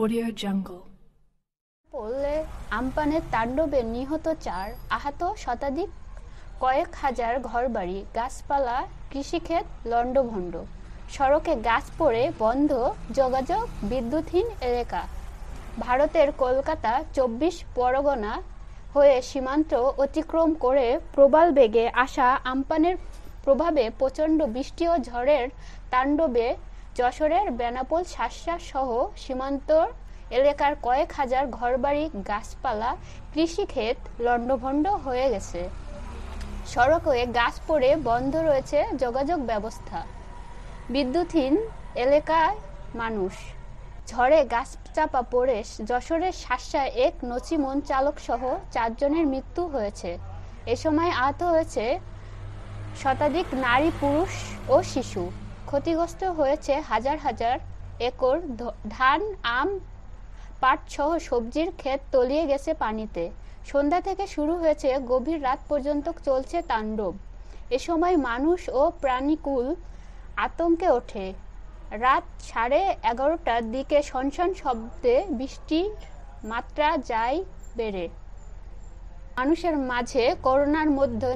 Audio Jungle. পড়লে আমপানের তাণ্ডবে নিহত 4, আহত শতাধিক, কয়েক হাজার ঘরবাড়ি, গাছপালা, কৃষিক্ষেত লণ্ডভণ্ড। সড়কে গাছ পড়ে বন্ধ যোগাযোগ, বিদ্যুৎহীন এলাকা। ভারতের কলকাতা 24 পরগনা হয়ে সীমান্ত অতিক্রম করে প্রবল বেগে আসা আমপানের প্রভাবে প্রচণ্ড বৃষ্টি ও ঝড়ের তাণ্ডবে যশোরের বেনাপোল, শার্শা সহ সীমান্ত এলাকার কয়েক হাজার ঘরবাড়ি, গাছপালা, কৃষিক্ষেত লণ্ডভণ্ড হয়ে গেছে। সড়কে গাছ পড়ে বন্ধ রয়েছে যোগাযোগ ব্যবস্থা। বিদ্যুৎহীন এলাকায় মানুষ। ঝড়ে গাছ চাপা পড়ে যশোরের শার্শায় এক নচিমন চালক সহ 4 জনের মৃত্যু হয়েছে। এ সময় আহত হয়েছে শতাধিক নারী, পুরুষ ও শিশু। ক্ষতিগ্রস্ত হয়েছে হাজার হাজার একর ধান, আম, পাট সহ সবজির ক্ষেত তলিয়ে গেছে পানিতে। সন্ধ্যা থেকে শুরু হয়েছে, গভীর রাত পর্যন্ত চলছে তাণ্ডব। এ সময় মানুষ ও প্রাণীকুল আতঙ্কে ওঠে। রাত 11:30টার দিকে সনসন শব্দে বৃষ্টির মাত্রা যায় বেড়ে। মানুষের মাঝে করোনার মধ্যে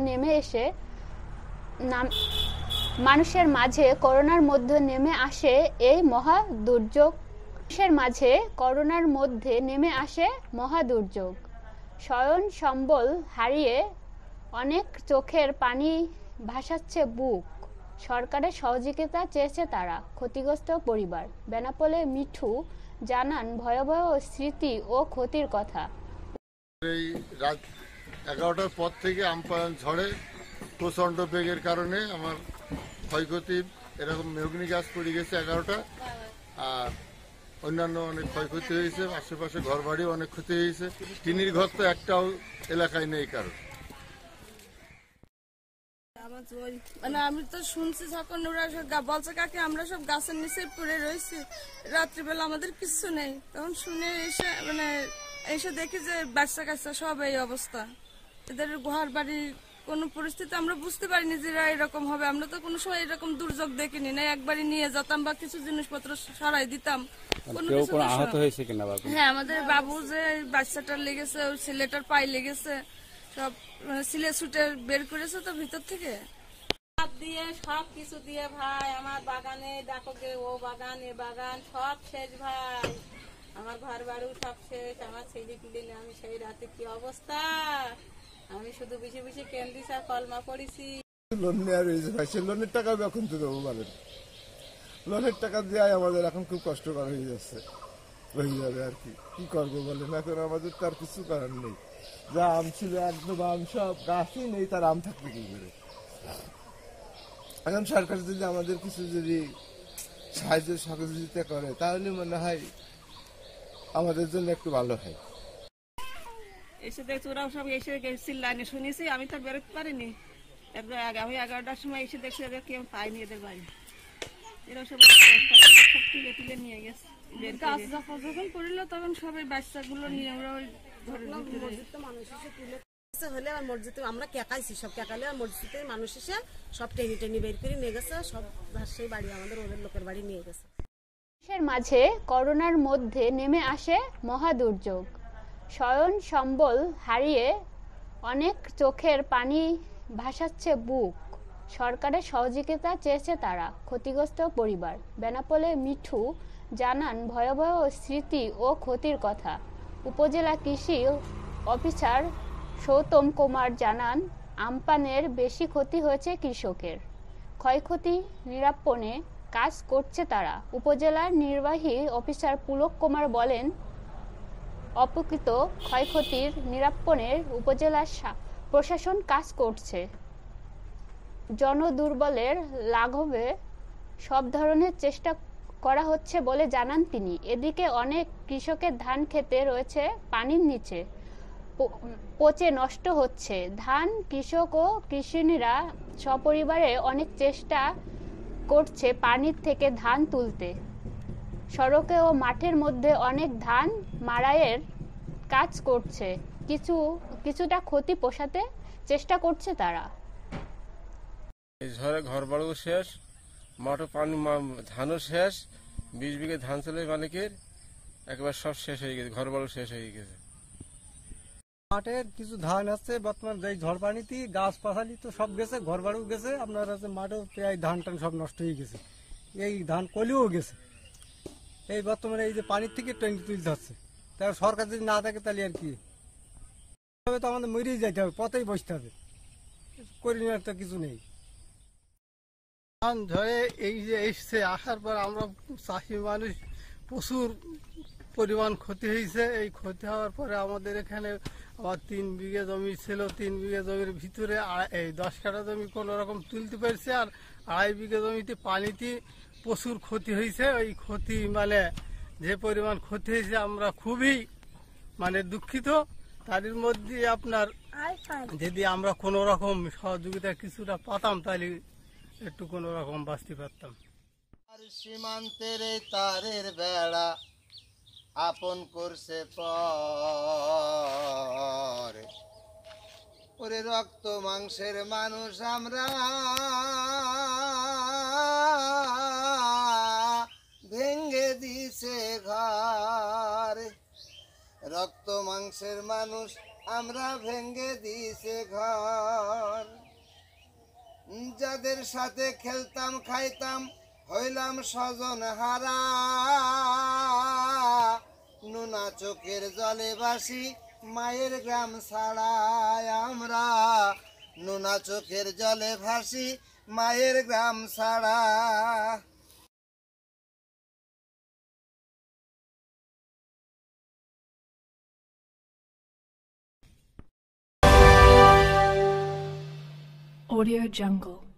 নেমে আসে এই মহা দুর্যোগ। মহা দুর্যোগ। স্বয়ং সম্বল হারিয়ে অনেক চোখের পানি ভাসাচ্ছে বুক। সরকারের সহযোগিতা চেয়েছে তারা, ক্ষতিগ্রস্ত পরিবার। বেনাপোলে মিঠু জানান ভয়াবহ স্মৃতি ও ক্ষতির কথা। এই রাত 11টার পর থেকে আমপান ঝড়ে প্রচণ্ড বেগের কারণে আমার ক্ষয়ক্ষতি, এরকম মেহগনি গাছ পড়ে গেছে 11টা, আর অন্যান্য অনেক ক্ষয়ক্ষতি হয়েছে। আশেপাশে ঘর বাড়িও অনেক ক্ষতি হয়েছে। টিনির ঘর তো একটাও এলাকায় নেই কারণ। মানে আমি তো শুনছি যখন ওরা বলছে কাকে আমরা সব গাছের নিচে পড়ে রয়েছি, রাত্রিবেলা আমাদের কিছু নেই। তখন শুনে এসে দেখি যে বাচ্চা কাচ্চা সব এই অবস্থা। এদের ঘর বাড়ির কোনো পরিস্থিতি আমরা বুঝতে পারিনি যে এরকম হবে। আমরা তো কোনো সময় এরকম দুর্যোগ দেখিনি না। একবারই নিয়ে যেতাম বা কিছু জিনিসপত্র সরাই দিতাম। হ্যাঁ, আমাদের বাবু যে বাচ্চাটার লেগেছে, ওই ছেলেটার পায়ে লেগেছে, সব সিলে ছুটে বের করেছে তো ভিতর থেকে। দিয়ে সব কিছু দিয়ে ভাই আমার বাগানে দেখো গে, ও বাগান এ বাগান সব শেষ ভাই। আমার ঘর বাড়ি সব শেষ। আমার ছেলে পিলে নিয়ে আমি সেই রাতে কি অবস্থা, আমি শুধু বেশি বেশি কেন্দ্রিস আর কলমা পড়েছি। লোন নেওয়া রয়েছে ভাই, সে লোনের টাকা এখন তো দেবো বলেন। লোনের টাকা দেওয়াই আমাদের এখন খুব কষ্টকর হয়ে যাচ্ছে, হয়ে যাবে আর কি করবো বলেন। এখন আমাদের তার কিছু করার নেই। যা আম ছিল একদম আম সব গাছই নেই, তার আম থাকবে কি করে। এখন সরকার যদি আমাদের কিছু যদি সাহায্য সহযোগিতা করে তাহলে মনে হয় আমাদের জন্য একটু ভালো হয়। এসে দেখছি ওরাও সব এসে চিল্লানি শুনেছি, আমি তো বেরোতে পারিনি। তারপরে আমি 11টার সময় এসে দেখছি এদের কেউ পাইনি, এদের বাড়ি এরা সব তুলে তুলে নিয়ে গেছে। গাছ যখন পড়লো তখন সবাই বাচ্চাগুলো নিয়ে ওরা ওই হলে আর মসজিদে আমরা কেকাইছি, সব কেকালে আর মসজিদে মানুষ এসে সব টেনে টেনে বের করে নিয়ে গেছে। সব সেই বাড়ি আমাদের ওদের লোকের বাড়ি নিয়ে গেছে। মানুষের মাঝে করোনার মধ্যে নেমে আসে মহা দুর্যোগ। স্বয়ং সম্বল হারিয়ে অনেক চোখের পানি ভাসাচ্ছে বুক। সরকারের সহযোগিতা চেয়েছে তারা, ক্ষতিগ্রস্ত পরিবার। বেনাপোলে মিঠু জানান ভয়াবহ স্মৃতি ও ক্ষতির কথা। উপজেলা কৃষি অফিসার সৌতম কুমার জানান আমপানের বেশি ক্ষতি হয়েছে কৃষকের। ক্ষয়ক্ষতি নিরাপণে কাজ করছে তারা। উপজেলার নির্বাহী অফিসার পুলক কুমার বলেন, অপ্রকৃত ক্ষয়ক্ষতির নিরাপণে উপজেলা প্রশাসন কাজ করছে। জনদুর্বলের লাঘবে সব ধরনের চেষ্টা করা হচ্ছে বলে জানান তিনি। এদিকে অনেক কৃষকের ধান ক্ষেতে রয়েছে পানির নিচে, পচে নষ্ট হচ্ছে ধান। কৃষক ও কৃষিণীরা সপরিবারে অনেক চেষ্টা করছে পানির থেকে ধান তুলতে। সড়কে ও মাঠের মধ্যে অনেক ধান মাড়াইয়ের কাজ করছে। কিছুটা ক্ষতি পোষাতে চেষ্টা করছে তারা। এই ঝড়ে ঘর বাড়িও শেষ, মাঠে পানি ধানও শেষ। 20 বিঘে ধান ছিল মালিকের, একবার সব শেষ হয়ে গেছে, ঘর বাড়ি শেষ হয়ে গেছে। মাঠের কিছু ধান আছে বর্তমান যেই ঝড় পানিতে গাছ পাশালি তো সব গেছে, ঘর বাড়িও গেছে, আপনার আছে মাঠেও প্রায় ধান টান সব নষ্ট হয়ে গেছে, এই ধান কলিও গেছে। এই বর্তমানে এই যে পানির থেকে টেনে তুলতে হচ্ছে, তার সরকার যদি না থাকে তাহলে আর কি তবে তো আমাদের মরেই যাইতে হবে, পথেই বসতে হবে, করি নেওয়ার তো কিছু নেই। ধান ঝড়ে এই যে এসছে আসার পর আমরা চাষি মানুষ প্রচুর পরিমাণ ক্ষতি হয়েছে। এই ক্ষতি হওয়ার পরে আমাদের এখানে আমার 3 বিঘে জমি ছিল, 3 বিঘে জমির ভিতরে এই 10 কাঠা জমি কোনো রকম তুলতে পারছে, আর 2.5 বিঘে জমিতে পানিতে প্রচুর ক্ষতি হয়েছে। ওই ক্ষতি মানে যে পরিমাণ ক্ষতি হয়েছে আমরা খুবই মানে দুঃখিত। তার মধ্যে আপনার যদি আমরা কোনো রকম সহযোগিতা কিছুটা পাতাম তাহলে একটু কোনো রকম বাঁচতে পারতাম। আর সীমান্তের এই তারের বেড়া আপন করছে পর, ওরে রক্ত মাংসের মানুষ আমরা ভেঙ্গে দিছে ঘর, রক্ত মাংসের মানুষ আমরা ভেঙ্গে দিছে ঘর, যাদের সাথে খেলতাম খাইতাম হইলাম স্বজন হারা, নুনা চোখের জলে ভাসি মায়ের গ্রাম ছাড়ায় আমরা, নুনা চোখের জলে ভাসি মায়ের গ্রাম ছাড়া। Audio Jungle.